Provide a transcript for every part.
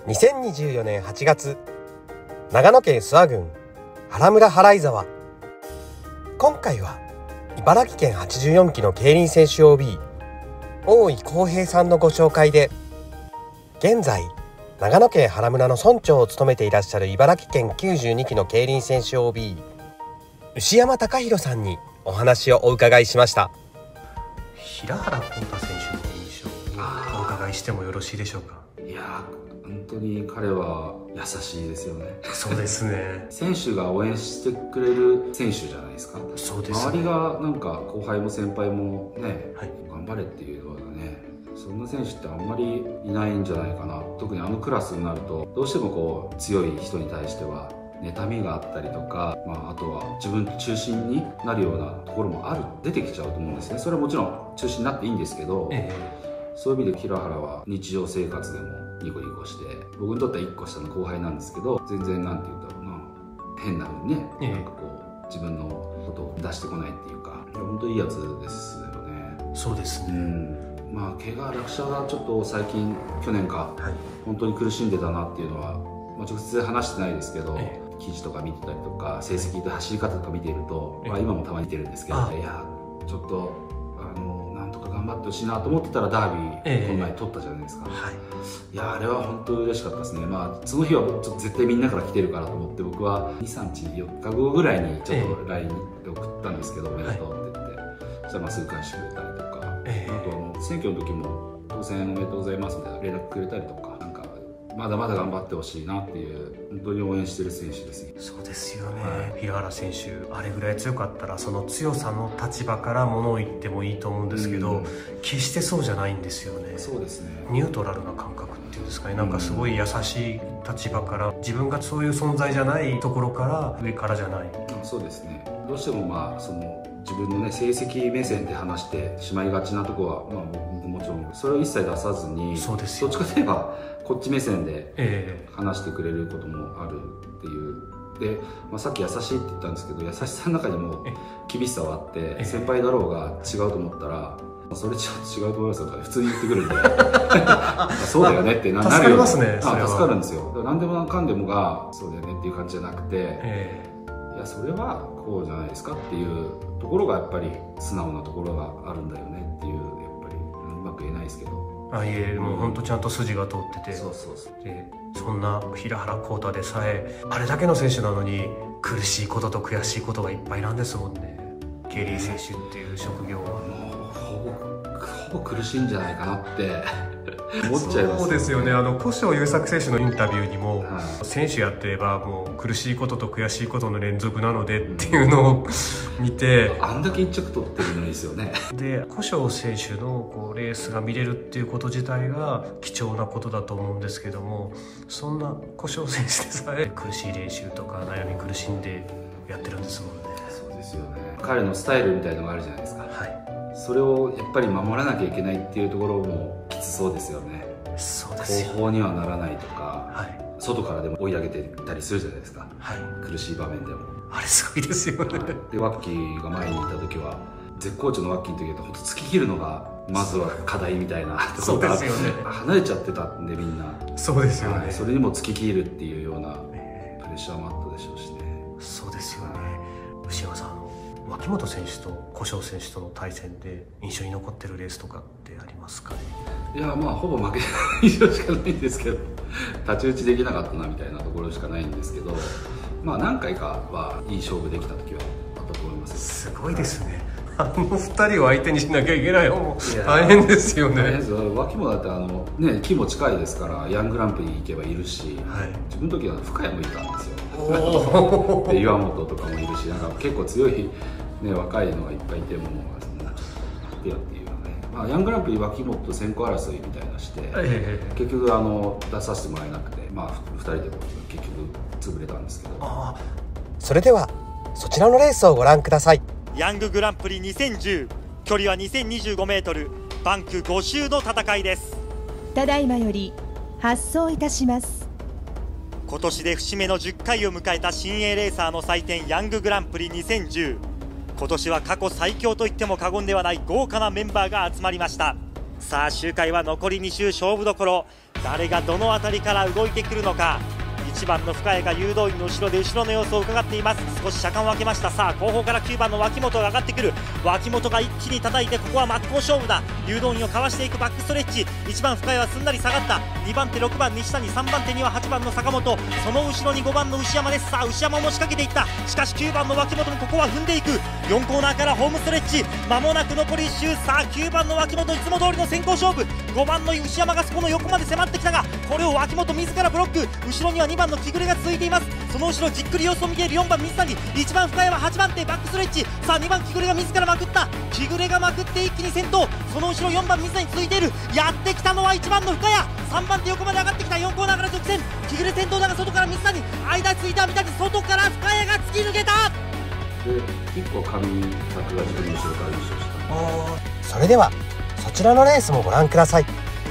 2024年8月、長野県諏訪郡原村原井沢。今回は茨城県84期の競輪選手 OB 大井康平さんのご紹介で、現在長野県原村の村長を務めていらっしゃる茨城県92期の競輪選手 OB 牛山隆弘さんにお話をお伺いしました。 平原浩太選手の印象をお伺いしてもよろしいでしょうか。 いや本当に彼は優しいですよね。 そうですね。 選手が応援してくれる選手じゃないですか。 そうですね。 周りがなんか後輩も先輩もね、 はい、 頑張れっていうようなね、そんな選手ってあんまりいないんじゃないかな。特にあのクラスになるとどうしてもこう強い人に対しては妬みがあったりとか、あとは自分中心になるようなところも出てきちゃうと思うんですね。それはもちろん中心になっていいんですけど、そういう意味で平原は日常生活でもニコニコして、僕にとっては1個下の後輩なんですけど、全然なんて言うんだろうな、変な風にね、なんかこう自分のことを出してこないっていうか、本当にいいやつですよね。 そうですね。 怪我落車がちょっと最近去年か、本当に苦しんでたなっていうのは、直接話してないですけど、記事とか見てたりとか成績で走り方とか見ていると、今もたまに見てるんですけど、いやちょっとなんとか頑張ってほしいなと思ってたらダービーこの前取ったじゃないですか。いやあれは本当嬉しかったですね。その日はちょっと絶対みんなから来てるからと思って、僕は 2,3 日4日後ぐらいにちょっと LINE で送ったんですけど、おめでとうって言って、そしたらすぐ返してくれたりとか、あと選挙の時も当選おめでとうございますみたいな連絡くれたりとか、まだまだ頑張ってほしいなっていう、本当に応援してる選手ですね。 そうですよね。平原選手あれぐらい強かったら、その強さの立場からものを言ってもいいと思うんですけど、決してそうじゃないんですよね。 そうですね。 ニュートラルな感覚っていうんですかね。なんかすごい優しい立場から、自分がそういう存在じゃないところから上からじゃない。 そうですね。どうしてもその自分のね成績目線で話してしまいがちなところは、僕もちろんそれを一切出さずに、 そうですどっちかといえばこっち目線で話してくれることもあるっていう。で、さっき優しいって言ったんですけど、優しさの中にも厳しさはあって、先輩だろうが違うと思ったら、それ違うと思いますよとか普通に言ってくるんでそうだよねってなるよ。 助かりますね。 助かるんですよ。何でもかんでもがそうだよねっていう感じじゃなくて、いやそれはこうじゃないですかっていうところがやっぱり素直なところがあるんだよねっていう、やっぱりうまく言えないですけど、 もう本当ちゃんと筋が通ってて、でそんな平原浩太でさえあれだけの選手なのに苦しいことと悔しいことがいっぱいなんですもんね。競輪選手っていう職業はほぼ苦しいんじゃないかなって思っちゃいます。 そうですよね。古性優作選手のインタビューにも、選手やってればもう苦しいことと悔しいことの連続なのでっていうのを見て、 あんだけ一着取ってるのですよね。 で古性選手のレースが見れるっていうこと自体が貴重なことだと思うんですけども、そんな古性選手でさえ苦しい練習とか悩み苦しんでやってるんですもんね。 そうですよね。彼のスタイルみたいのがあるじゃないですか。それをやっぱり守らなきゃいけないっていうところもきつそうですよね。 そうですよ。 後方にはならないとか、外からでも追い上げていったりするじゃないですか。苦しい場面でもあれすごいですよね。 でワッキーが前にいた時は、絶好調のワッキーの時だと本当突き切るのがまずは課題みたいなところが離れちゃってたんで、みんな。 そうですよね。 それにも突き切るっていうようなプレッシャーもあったでしょうしね。 そうですよね。牛山さん、脇本選手と古性選手との対戦で印象に残ってるレースとかってありますかね。 いやほぼ負けた印象しかないんですけど、太刀打ちできなかったなみたいなところしかないんですけど、何回かはいい勝負できた時はあったと思います。 すごいですね。2人を相手にしなきゃいけないのも大変ですよね。 脇もだって木も近いですから、ヤングランプリ行けばいるし、自分の時は深谷もいたんですよ。で岩本とかもいるし、結構強い、若いのがいっぱいいても、そんなちょっと待ってよっていうのね。ヤングランプリ脇本先行争いみたいなして、結局出させてもらえなくて、2人で結局潰れたんですけど。 それではそちらのレースをご覧ください。 ヤンググランプリ2010、距離は 2025m、バンク5周の戦いです。 ただいまより発送いたします。 今年で節目の10回を迎えた新鋭レーサーの祭典ヤンググランプリ2010。今年は過去最強といっても過言ではない豪華なメンバーが集まりました。さあ周回は残り2周勝負どころ。 誰がどの辺りから動いてくるのか。1番の深谷が誘導員の後ろで後ろの様子を伺っています。少し車間を空けました。さあ後方から9番の脇本が上がってくる。脇本が一気に叩いて、ここは真っ向勝負だ。誘導員をかわしていくバックストレッチ。1番深谷はすんなり下がった。2番手6番西谷、3番手には8番の坂本、その後ろに5番の牛山です。さあ牛山も仕掛けていった。しかし9番の脇本もここは踏んでいく。4コーナーからホームストレッチ、間もなく残り1周。さあ9番の脇本いつも通りの先行勝負。5番の牛山がそこの横まで迫ってきたが、これを脇本自らブロック。後ろには2番の木暮が続いています。その後ろじっくり様子を見ている4番水谷、1番深谷は8番手バックストレッチ。さあ2番木暮が自らまくった。木暮がまくって一気に先頭。その後ろ4番水谷続いている。やってきたのは1番の深谷、3番手横まで上がってきた。4コーナーから直線、木暮先頭だが外から水谷、間ついた三谷、外から深谷が突き抜けた。 で結構上作が自分の後ろから優勝した。 それではそちらのレースもご覧ください。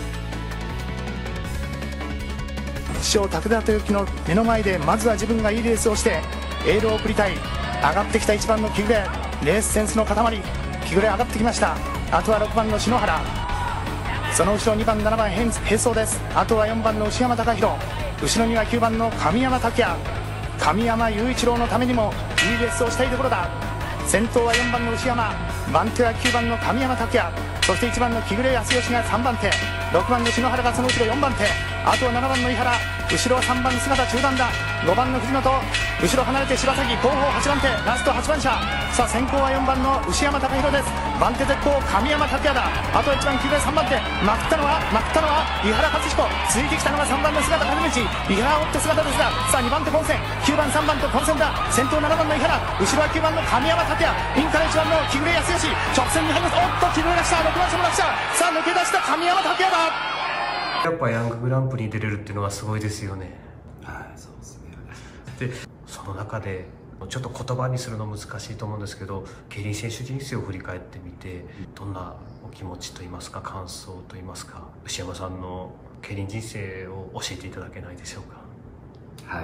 師匠武田豊樹の目の前でまずは自分がいいレースをしてエールを送りたい。上がってきた1番の木暮、レースセンスの塊、木暮上がってきました。あとは6番の篠原、その後ろ2番7番並走です。あとは4番の牛山貴弘、後ろには9番の神山拓也、神山雄一郎のためにもいいレースをしたいところだ。先頭は4番の牛山、番手は9番の神山拓也、そして1番の木暮康義が3番手、6番の篠原がその後ろ4番手、あとは7番の井原、後ろは3番の姿中段だ。5番の藤本、後ろ離れて柴崎、後方8番手、ラスト8番車。さあ先行は4番の牛山貴弘です。番手絶好神山拓也だ。あとは1番木暮3番手、まくったのは井原克彦、ついてきたのが3番の姿金道、井原を追って姿ですが、さあ2番手混戦、9番3番と混戦だ。先頭7番の井原、後ろは9番の神山拓也、インから1番の木暮康義、直線に入ります。おっと木暮が来た、6番車も来た。さあ抜け出した神山拓也だ。 やっぱヤンググランプリに出れるっていうのはすごいですよね。 はい、そうですね。 でその中でちょっと言葉にするの難しいと思うんですけど、競輪選手人生を振り返ってみてどんなお気持ちといいますか感想といいますか、牛山さんの競輪人生を教えていただけないでしょうか。 はい。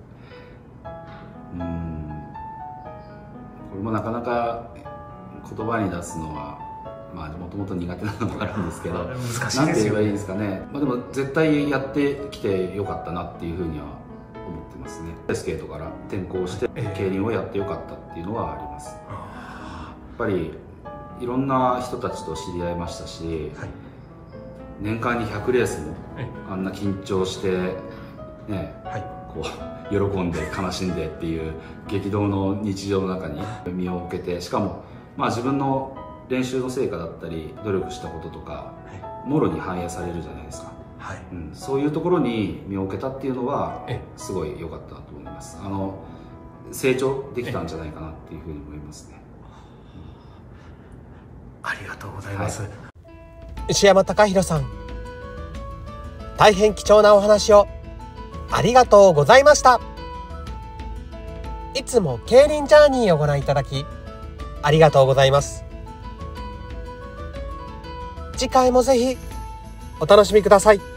これもなかなか言葉に出すのはまあもともと苦手なのもあるんですけど、 難しいですよね。 なんて言えばいいですかね。まあでも絶対やってきてよかったなっていうふうには思ってますね。スケートから転向して競輪をやってよかったっていうのはあります。やっぱりいろんな人たちと知り合いましたし、はい、年間に100レースもあんな緊張してね、はい、こう喜んで悲しんでっていう激動の日常の中に身を置けて、しかもまあ自分の練習の成果だったり努力したこととか、もろに反映されるじゃないですか、はい、そういうところに身を置けたっていうのはすごい良かったと思います。成長できたんじゃないかなっていうふうに思いますね。 ありがとうございます、はい、 牛山貴弘さん、大変貴重なお話をありがとうございました。いつも競輪ジャーニーをご覧いただきありがとうございます。次回もぜひお楽しみください。